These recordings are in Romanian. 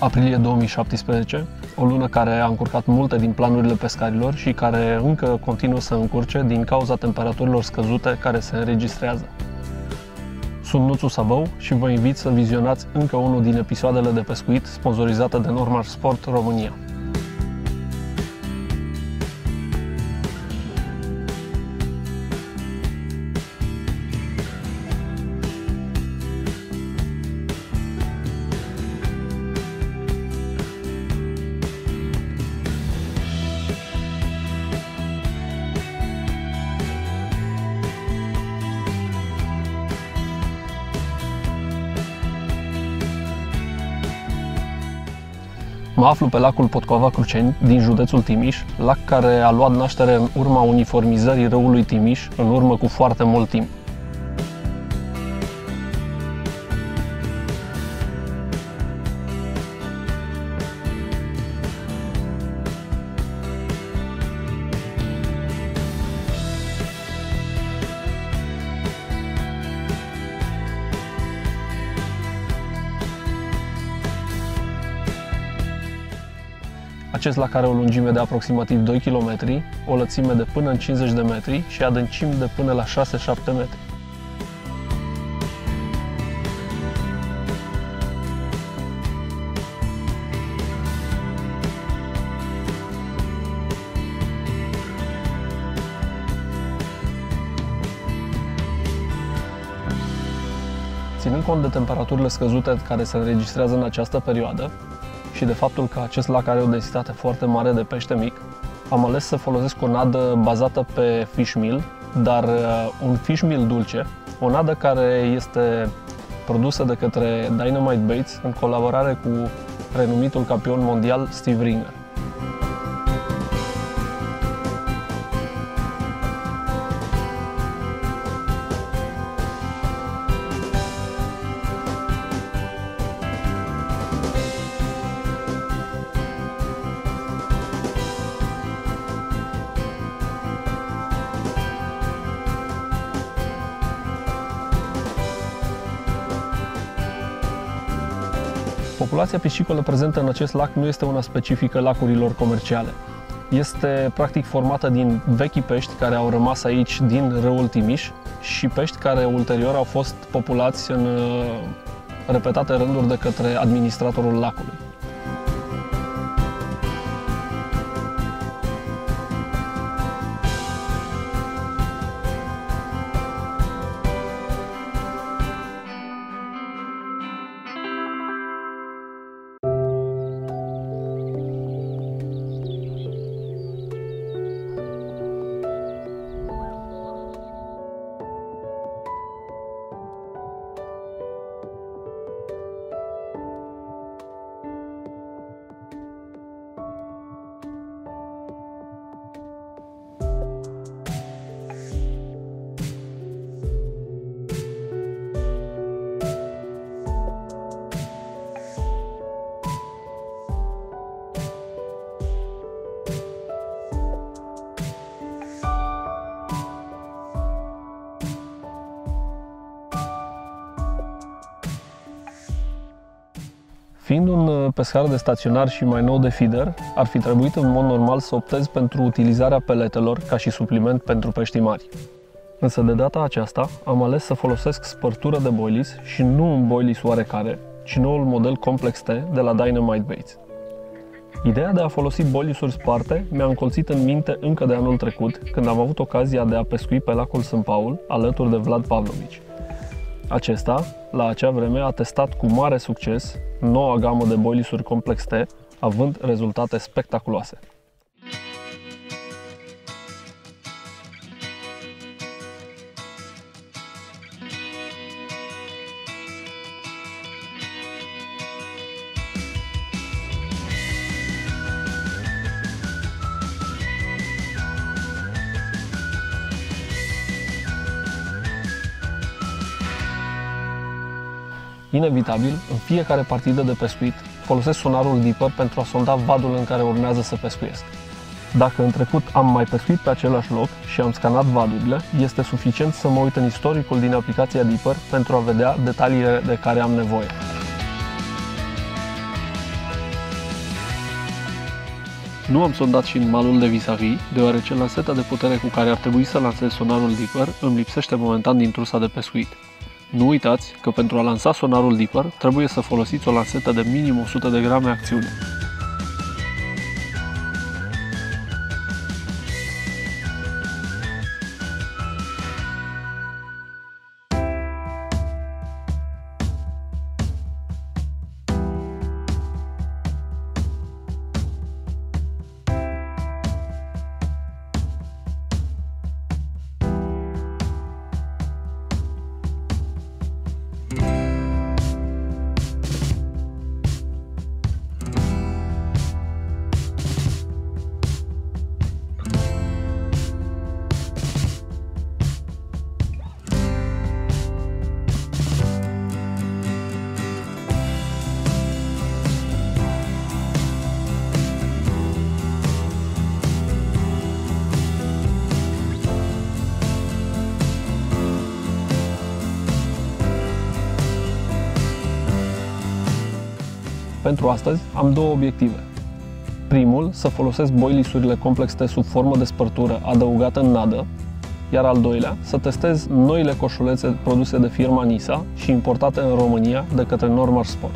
Aprilie 2017, o lună care a încurcat multe din planurile pescarilor și care încă continuă să încurce din cauza temperaturilor scăzute care se înregistrează. Sunt Nuțu Sabău și vă invit să vizionați încă unul din episoadele de pescuit sponsorizate de Normal Sport România. Mă aflu pe lacul Potcoava Cruceni din județul Timiș, lac care a luat naștere în urma uniformizării râului Timiș în urmă cu foarte mult timp. Acest lac are o lungime de aproximativ 2 km, o lățime de până în 50 de metri și adâncimi de până la 6-7 metri. Ținând cont de temperaturile scăzute care se înregistrează în această perioadă, și de faptul că acest lac are o densitate foarte mare de pește mic, am ales să folosesc o nadă bazată pe fish meal, dar un fish meal dulce, o nadă care este produsă de către Dynamite Baits în colaborare cu renumitul campion mondial Steve Ringer. Populația piscicolă prezentă în acest lac nu este una specifică lacurilor comerciale. Este practic formată din vechi pești care au rămas aici din râul Timiș și pești care ulterior au fost populați în repetate rânduri de către administratorul lacului. Fiind un pescar de staționar și mai nou de feeder, ar fi trebuit în mod normal să optez pentru utilizarea peletelor ca și supliment pentru peștii mari. Însă de data aceasta am ales să folosesc spărtură de boilies și nu un boilies oarecare, ci noul model Complex T de la Dynamite Baits. Ideea de a folosi boilies-uri sparte mi-a încolțit în minte încă de anul trecut, când am avut ocazia de a pescui pe lacul Sânt Paul, alături de Vlad Pavlovici. Acesta, la acea vreme, a testat cu mare succes noua gamă de boilies-uri Complex T, având rezultate spectaculoase. Inevitabil, în fiecare partidă de pescuit, folosesc sonarul Dipper pentru a sonda vadul în care urmează să pescuiesc. Dacă în trecut am mai pescuit pe același loc și am scanat valurile, este suficient să mă uit în istoricul din aplicația Dipper pentru a vedea detaliile de care am nevoie. Nu am sondat și în malul de vis-a-vis, deoarece lanseta de putere cu care ar trebui să lansez sonarul Dipper îmi lipsește momentan din trusa de pescuit. Nu uitați că pentru a lansa sonarul Dipper trebuie să folosiți o lansetă de minim 100 de grame acțiune. Pentru astăzi am două obiective. Primul, să folosesc boilisurile complexe sub formă de spărtură adăugată în nadă, iar al doilea, să testez noile coșulețe produse de firma Nisa și importate în România de către Normar Sport.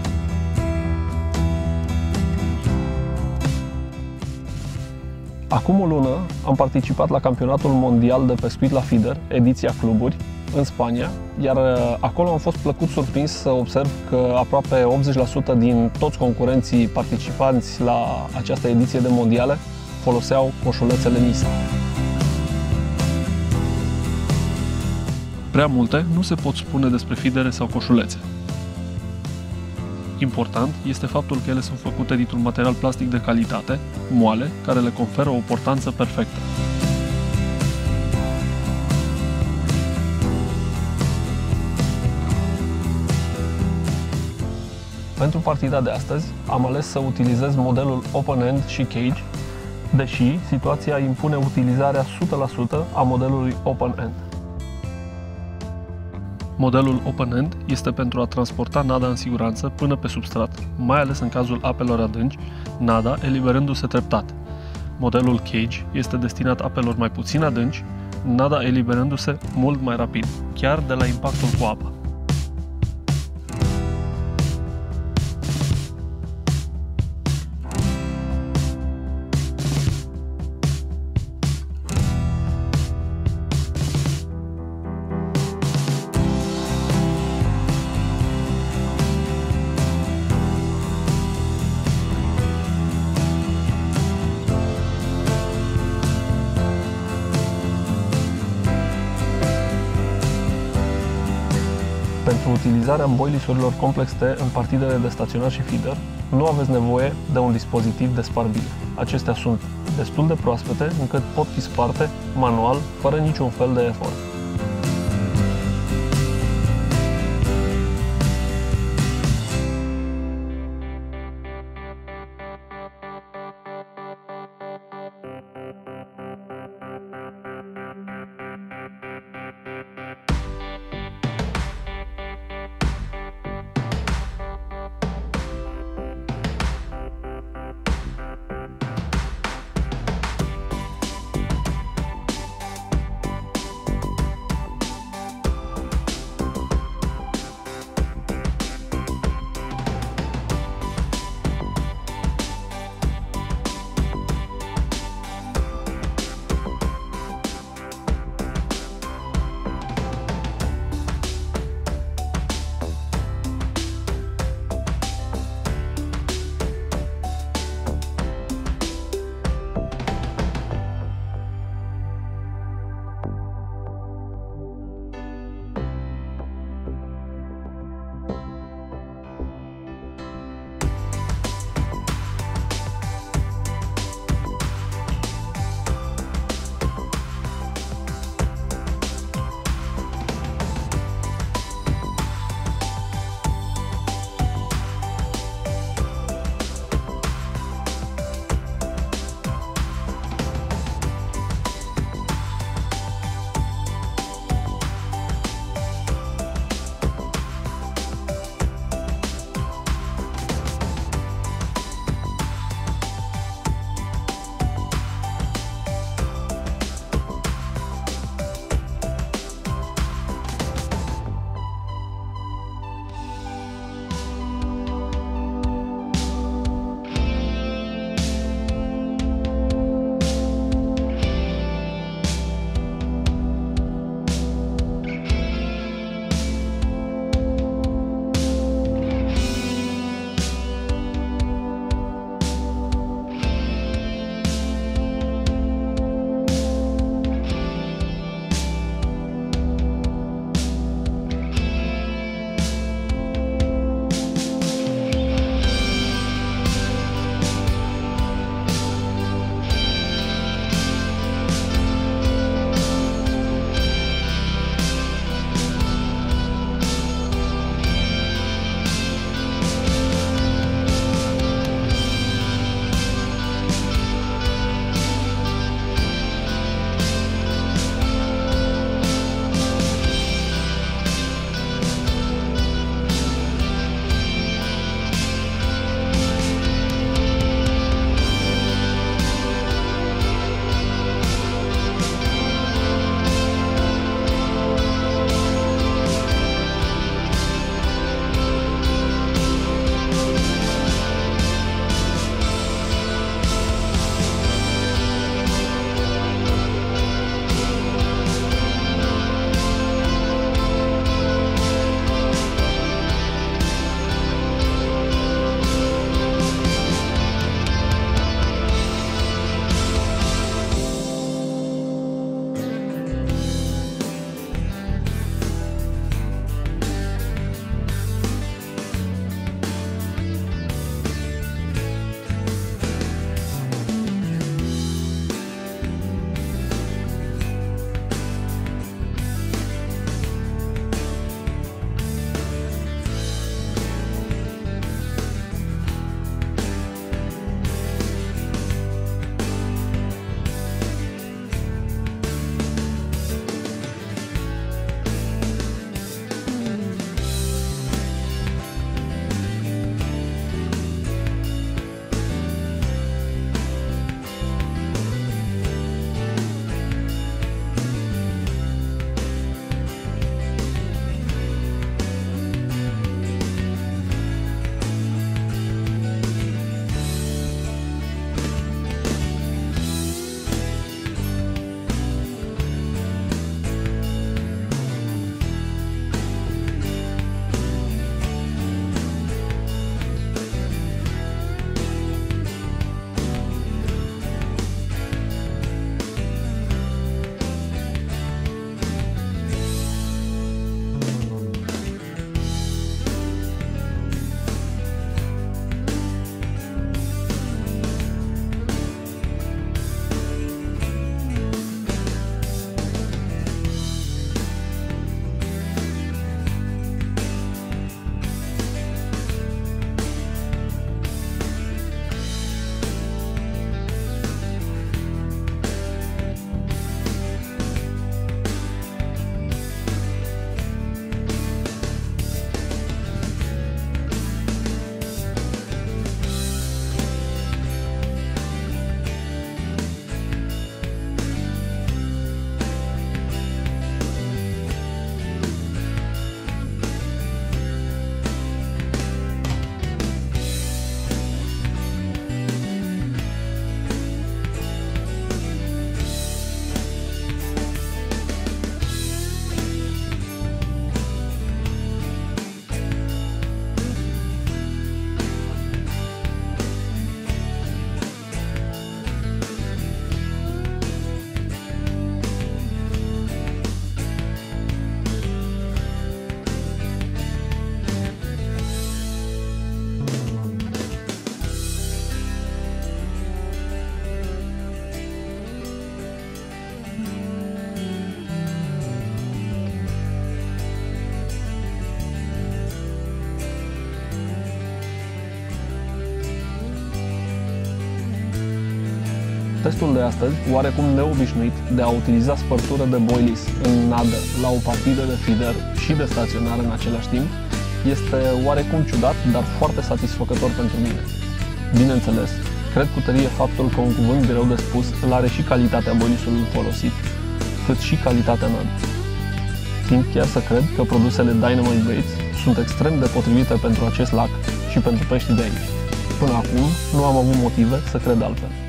Acum o lună am participat la campionatul mondial de pescuit la feeder, ediția cluburi, în Spania, iar acolo am fost plăcut surprins să observ că aproape 80% din toți concurenții participanți la această ediție de mondiale foloseau coșulețele Nisa. Prea multe nu se pot spune despre feedere sau coșulețe. Important este faptul că ele sunt făcute dintr-un material plastic de calitate, moale, care le conferă o portanță perfectă. Pentru partida de astăzi am ales să utilizez modelul Open End și Cage, deși situația impune utilizarea 100% a modelului Open End. Modelul Open End este pentru a transporta nada în siguranță până pe substrat, mai ales în cazul apelor adânci, nada eliberându-se treptat. Modelul Cage este destinat apelor mai puțin adânci, nada eliberându-se mult mai rapid, chiar de la impactul cu apa. Pentru utilizarea boilisurilor complex T în partidele de staționar și feeder, nu aveți nevoie de un dispozitiv de sparbile. Acestea sunt destul de proaspete încât pot fi sparte manual, fără niciun fel de efort. testul de astăzi, oarecum neobișnuit de a utiliza spărtură de boilies în nadă la o partidă de feeder și de staționar în același timp, este oarecum ciudat, dar foarte satisfăcător pentru mine. Bineînțeles, cred cu tărie faptul că un cuvânt greu de spus îl are și calitatea boiliesului folosit, cât și calitatea nădii. Tind chiar să cred că produsele Dynamite Baits sunt extrem de potrivite pentru acest lac și pentru peștii de aici. Până acum, nu am avut motive să cred altfel.